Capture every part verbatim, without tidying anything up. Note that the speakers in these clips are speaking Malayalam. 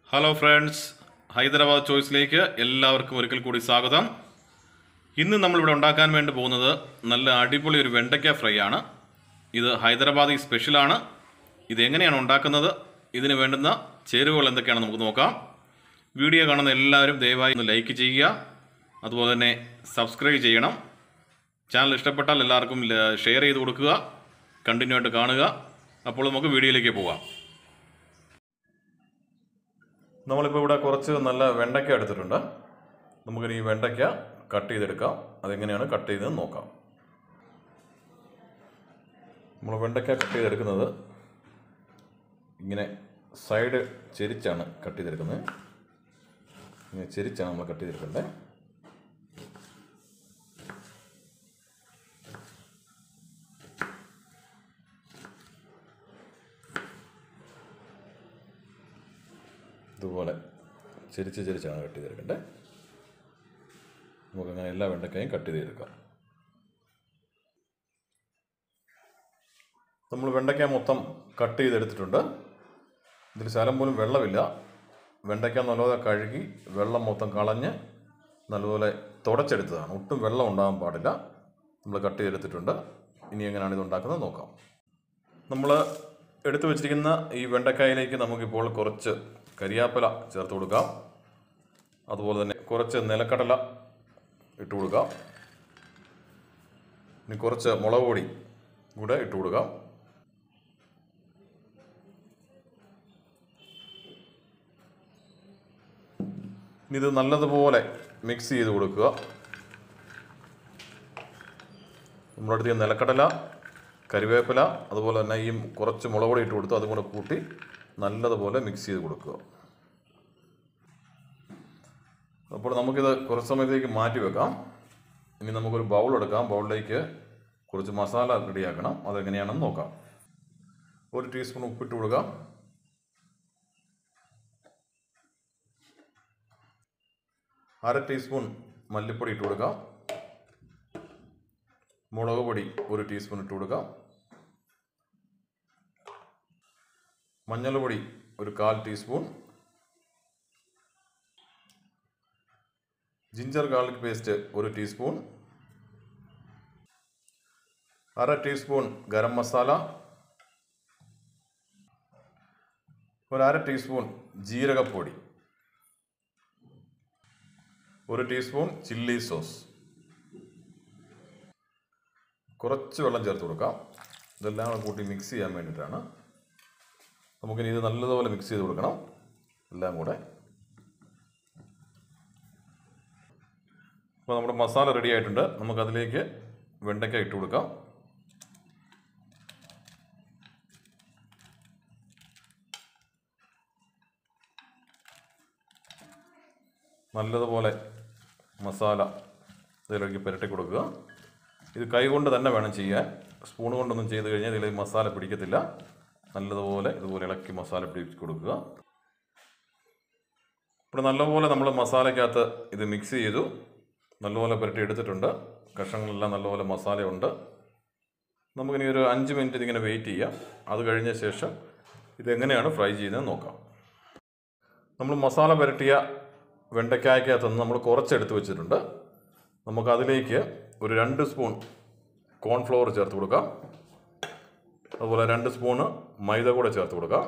ഹലോ ഫ്രണ്ട്സ്, ഹൈദരാബാദ് ചോയ്സിലേക്ക് എല്ലാവർക്കും ഒരിക്കൽ കൂടി സ്വാഗതം. ഇന്ന് നമ്മളിവിടെ ഉണ്ടാക്കാൻ വേണ്ടി പോകുന്നത് നല്ല അടിപൊളി ഒരു വെണ്ടയ്ക്ക ഫ്രൈ ആണ്. ഇത് ഹൈദരാബാദി സ്പെഷ്യലാണ്. ഇത് എങ്ങനെയാണ് ഉണ്ടാക്കുന്നത്, ഇതിന് വേണ്ടുന്ന ചേരുവകൾ എന്തൊക്കെയാണെന്ന് നമുക്ക് നോക്കാം. വീഡിയോ കാണുന്ന എല്ലാവരും ദയവായി ഒന്ന് ലൈക്ക് ചെയ്യുക, അതുപോലെ തന്നെ സബ്സ്ക്രൈബ് ചെയ്യണം. ചാനൽ ഇഷ്ടപ്പെട്ടാൽ എല്ലാവർക്കും ഷെയർ ചെയ്ത് കൊടുക്കുക, കണ്ടിന്യൂ ആയിട്ട് കാണുക. അപ്പോൾ നമുക്ക് വീഡിയോയിലേക്ക് പോകാം. നമ്മളിപ്പോൾ ഇവിടെ കുറച്ച് നല്ല വെണ്ടയ്ക്ക എടുത്തിട്ടുണ്ട്. നമുക്കിനി ഈ വെണ്ടയ്ക്ക കട്ട് ചെയ്തെടുക്കാം. അതെങ്ങനെയാണ് കട്ട് ചെയ്തതെന്ന് നോക്കാം. നമ്മൾ വെണ്ടയ്ക്ക കട്ട് ചെയ്തെടുക്കുന്നത് ഇങ്ങനെ സൈഡ് ചെരിച്ചാണ് കട്ട് ചെയ്തെടുക്കുന്നത്. ഇങ്ങനെ ചെരിച്ചാണ് നമ്മൾ കട്ട് ചെയ്തെടുക്കേണ്ടത്. ഇതുപോലെ ചെരിച്ച് ചെരിച്ചാണ് കട്ട് ചെയ്തെടുക്കേണ്ടത്. നമുക്കങ്ങനെ എല്ലാ വെണ്ടയ്ക്കയും കട്ട് ചെയ്തെടുക്കാം. നമ്മൾ വെണ്ടയ്ക്ക മൊത്തം കട്ട് ചെയ്തെടുത്തിട്ടുണ്ട്. ഇതിൽ ശകലം പോലും വെള്ളമില്ല. വെണ്ടയ്ക്ക നല്ലപോലെ കഴുകി വെള്ളം മൊത്തം കളഞ്ഞ് നല്ലപോലെ തുടച്ചെടുത്തതാണ്. ഒട്ടും വെള്ളം ഉണ്ടാകാൻ പാടില്ല. നമ്മൾ കട്ട് ചെയ്തെടുത്തിട്ടുണ്ട്. ഇനി എങ്ങനെയാണ് ഇത് ഉണ്ടാക്കുന്നത് നോക്കാം. നമ്മൾ എടുത്തു വച്ചിരിക്കുന്ന ഈ വെണ്ടയ്ക്കായിലേക്ക് നമുക്കിപ്പോൾ കുറച്ച് കരിയാപ്പില ചേർത്ത് കൊടുക്കാം. അതുപോലെ തന്നെ കുറച്ച് നിലക്കടല ഇട്ട് കൊടുക്കാം. ഇനി കുറച്ച് മുളക് പൊടി കൂടെ ഇട്ട് കൊടുക്കാം. ഇനി ഇത് നല്ലതുപോലെ മിക്സ് ചെയ്ത് കൊടുക്കുക. നമ്മളടുത്ത് നിലക്കടല, കരിവേപ്പില, അതുപോലെ തന്നെ ഈ കുറച്ച് മുളക് പൊടി ഇട്ട് കൊടുത്ത് അതും കൂടെ കൂട്ടി നല്ലതുപോലെ മിക്സ് ചെയ്ത് കൊടുക്കുക. അപ്പോൾ നമുക്കിത് കുറച്ച് സമയത്തേക്ക് മാറ്റി വെക്കാം. ഇനി നമുക്കൊരു ബൗൾ എടുക്കാം. ബൗളിലേക്ക് കുറച്ച് മസാല റെഡിയാക്കണം. അതെങ്ങനെയാണെന്ന് നോക്കാം. ഒരു ടീസ്പൂൺ ഉപ്പിട്ട് കൊടുക്കാം. അര ടീസ്പൂൺ മല്ലിപ്പൊടി ഇട്ട് കൊടുക്കാം. മുളക് പൊടി ഒരു ടീസ്പൂൺ ഇട്ട് കൊടുക്കാം. മഞ്ഞൾപ്പൊടി ഒരു കാൽ ടീസ്പൂൺ. ജിഞ്ചർ ഗാർലിക് പേസ്റ്റ് ഒരു ടീസ്പൂൺ. അര ടീസ്പൂൺ ഗരം മസാല. ഒരു അര ടീസ്പൂൺ ജീരകപ്പൊടി. ഒരു ടീസ്പൂൺ ചില്ലി സോസ്. കുറച്ച് വെള്ളം ചേർത്ത് കൊടുക്കാം. ഇതെല്ലാം കൂടെ കൂട്ടി മിക്സ് ചെയ്യാൻ വേണ്ടിയിട്ടാണ്. നമുക്കിനി ഇത് നല്ലതുപോലെ മിക്സ് ചെയ്ത് കൊടുക്കണം എല്ലാം കൂടെ. അപ്പോൾ നമ്മുടെ മസാല റെഡി ആയിട്ടുണ്ട്. നമുക്കതിലേക്ക് വെണ്ടയ്ക്ക ഇട്ട് കൊടുക്കാം. നല്ലതുപോലെ മസാല ഇതിലേക്ക് പുരട്ടി കൊടുക്കുക. ഇത് കൈ കൊണ്ട് തന്നെ വേണം ചെയ്യാൻ. സ്പൂൺ കൊണ്ടൊന്നും ചെയ്ത് കഴിഞ്ഞാൽ ഇതിൽ മസാല പിടിക്കത്തില്ല. നല്ലതുപോലെ ഇതുപോലെ ഇളക്കി മസാല പിടിച്ച് കൊടുക്കുക. ഇപ്പോൾ നല്ലപോലെ നമ്മൾ മസാലയ്ക്കകത്ത് ഇത് മിക്സ് ചെയ്തു. നല്ലപോലെ പുരട്ടി എടുത്തിട്ടുണ്ട്. കഷ്ണങ്ങളെല്ലാം നല്ലപോലെ മസാലയുണ്ട്. നമുക്കിനി ഒരു അഞ്ച് മിനിറ്റ് ഇതിങ്ങനെ വെയിറ്റ് ചെയ്യാം. അത് കഴിഞ്ഞ ശേഷം ഇതെങ്ങനെയാണ് ഫ്രൈ ചെയ്യുന്നത് നോക്കാം. നമ്മൾ മസാല പുരട്ടിയ വെണ്ടയ്ക്കായ്ക്കകത്തുനിന്ന് നമ്മൾ കുറച്ചെടുത്ത് വെച്ചിട്ടുണ്ട്. നമുക്കതിലേക്ക് ഒരു രണ്ട് സ്പൂൺ കോൺഫ്ലവർ ചേർത്ത് കൊടുക്കാം. അതുപോലെ രണ്ട് സ്പൂണ് മൈദ കൂടെ ചേർത്ത് കൊടുക്കാം.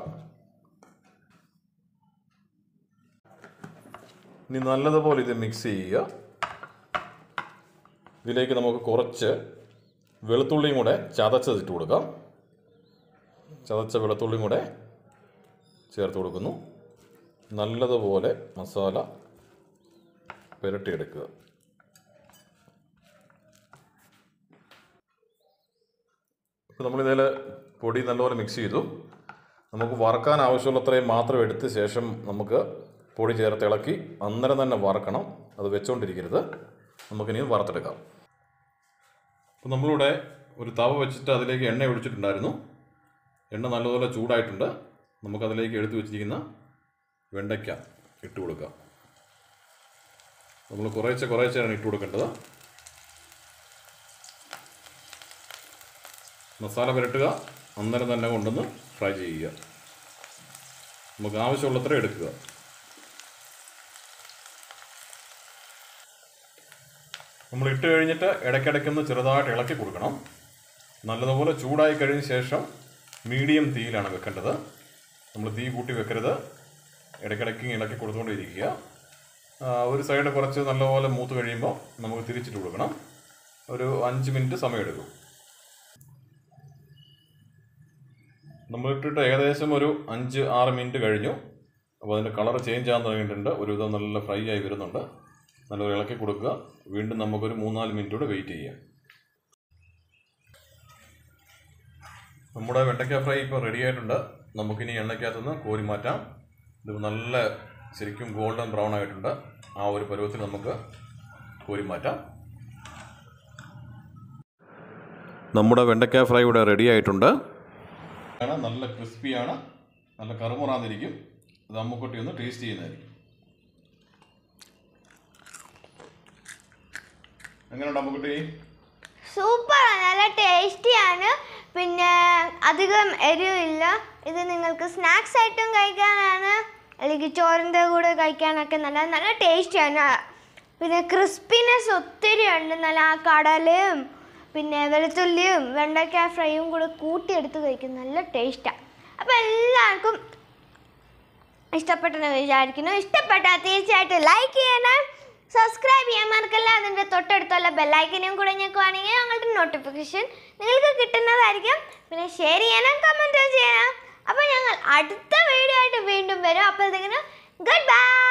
ഇനി നല്ലതുപോലെ ഇത് മിക്സ് ചെയ്യുക. ഇതിലേക്ക് നമുക്ക് കുറച്ച് വെളുത്തുള്ളിയും കൂടെ ചതച്ചതിട്ട് കൊടുക്കാം. ചതച്ച വെളുത്തുള്ളിയും കൂടെ ചേർത്ത് കൊടുക്കുന്നു. നല്ലതുപോലെ മസാല പുരട്ടിയെടുക്കുക. ഇപ്പോൾ നമ്മളിതിൽ പൊടി നല്ലപോലെ മിക്സ് ചെയ്തു. നമുക്ക് വറക്കാൻ ആവശ്യമുള്ളത്രയും മാത്രം എടുത്ത ശേഷം നമുക്ക് പൊടി ചേർത്ത് ഇളക്കി അന്നേരം തന്നെ വറക്കണം. അത് വെച്ചുകൊണ്ടിരിക്കരുത്. നമുക്കിനി വറുത്തെടുക്കാം. അപ്പോൾ നമ്മളിവിടെ ഒരു തവ വെച്ചിട്ട് അതിലേക്ക് എണ്ണ ഒഴിച്ചിട്ടുണ്ടായിരുന്നു. എണ്ണ നല്ലപോലെ ചൂടായിട്ടുണ്ട്. നമുക്കതിലേക്ക് എടുത്തു വെച്ചിരിക്കുന്ന വെണ്ടയ്ക്ക ഇട്ട് കൊടുക്കാം. നമ്മൾ കുറേശ്ശെ കുറേശ്ശെയാണ് ഇട്ട് കൊടുക്കേണ്ടത്. മസാല പുരട്ടുക, അന്നേരം തന്നെ കൊണ്ടുവന്ന് ഫ്രൈ ചെയ്യുക. നമുക്ക് ആവശ്യമുള്ളത്ര എടുക്കുക. നമ്മൾ ഇട്ട് കഴിഞ്ഞിട്ട് ഇടയ്ക്കിടയ്ക്കൊന്ന് ചെറുതായിട്ട് ഇളക്കി കൊടുക്കണം. നല്ലതുപോലെ ചൂടായി കഴിഞ്ഞ ശേഷം മീഡിയം തീയിലാണ് വെക്കേണ്ടത്. നമ്മൾ തീ കൂട്ടി വെക്കരുത്. ഇടയ്ക്കിടയ്ക്ക് ഇളക്കി കൊടുത്തുകൊണ്ടിരിക്കുക. ഒരു സൈഡ് കുറച്ച് നല്ലപോലെ മൂത്ത് കഴിയുമ്പോൾ നമുക്ക് തിരിച്ചിട്ട് കൊടുക്കണം. ഒരു അഞ്ച് മിനിറ്റ് സമയമെടുക്കും. നമ്മളിട്ടിട്ട് ഏകദേശം ഒരു അഞ്ച് ആറ് മിനിറ്റ് കഴിഞ്ഞു. അപ്പോൾ അതിൻ്റെ കളർ ചേഞ്ച് ആകാൻ തുടങ്ങിയിട്ടുണ്ട്. ഒരുവിധം നല്ല ഫ്രൈ ആയി വരുന്നുണ്ട്. നല്ലപോലെ ഇളക്കി കൊടുക്കുക. വീണ്ടും നമുക്കൊരു മൂന്നാല് മിനിറ്റ് കൂടെ വെയിറ്റ് ചെയ്യാം. നമ്മുടെ വെണ്ടയ്ക്ക ഫ്രൈ ഇപ്പോൾ റെഡി ആയിട്ടുണ്ട്. നമുക്കിനി എണ്ണയ്ക്കകത്തുനിന്ന് കോരി മാറ്റാം. ഇത് നല്ല ശരിക്കും ഗോൾഡൻ ബ്രൗൺ ആയിട്ടുണ്ട്. ആ ഒരു പരുവത്തിൽ നമുക്ക് കോരി മാറ്റാം. നമ്മുടെ വെണ്ടയ്ക്ക ഫ്രൈ ഇവിടെ റെഡി ആയിട്ടുണ്ട്. നല്ല ക്രിസ്പിയാണ്, നല്ല കറുമുറാന്നിരിക്കും. അത് അമ്മുക്കുട്ടി ഒന്ന് ടേസ്റ്റ് ചെയ്യുന്നതായിരിക്കും. എങ്ങനെയുണ്ട് അമ്മുക്കുട്ടി? സൂപ്പറാണ്, നല്ല ടേസ്റ്റിയാണ്. പിന്നെ അധികം എരിവില്ല. ഇത് നിങ്ങൾക്ക് സ്നാക്സ് ആയിട്ടും കഴിക്കാനാണ്, അല്ലെങ്കിൽ ചോറിൻ്റെ കൂടെ കഴിക്കാനൊക്കെ നല്ല നല്ല ടേസ്റ്റിയാണ്. പിന്നെ ക്രിസ്പിനെസ് ഒത്തിരി ഉണ്ട്. നല്ല ആ കടലയും പിന്നെ വെളുത്തുള്ളിയും വെണ്ടയ്ക്ക ഫ്രൈയും കൂടെ കൂട്ടിയെടുത്ത് കഴിക്കും. നല്ല ടേസ്റ്റാണ്. അപ്പോൾ എല്ലാവർക്കും ഇഷ്ടപ്പെട്ടെന്ന് വിചാരിക്കുന്നു. ഇഷ്ടപ്പെട്ടാൽ തീർച്ചയായിട്ടും ലൈക്ക് ചെയ്യണം, സബ്സ്ക്രൈബ് ചെയ്യാൻ മറക്കല്ല. അതിൻ്റെ തൊട്ടടുത്തുള്ള ബെല്ലൈക്കനും കൂടെ ഞെക്കുവാണെങ്കിൽ ഞങ്ങളുടെ നോട്ടിഫിക്കേഷൻ നിങ്ങൾക്ക് കിട്ടുന്നതായിരിക്കും. പിന്നെ ഷെയർ ചെയ്യണം, കമൻറ്റ് ചെയ്യണം. അപ്പോൾ ഞങ്ങൾ അടുത്ത വീഡിയോ ആയിട്ട് വീണ്ടും വരും. അപ്പോഴത്തേക്കിനും ഗുഡ് ബൈ.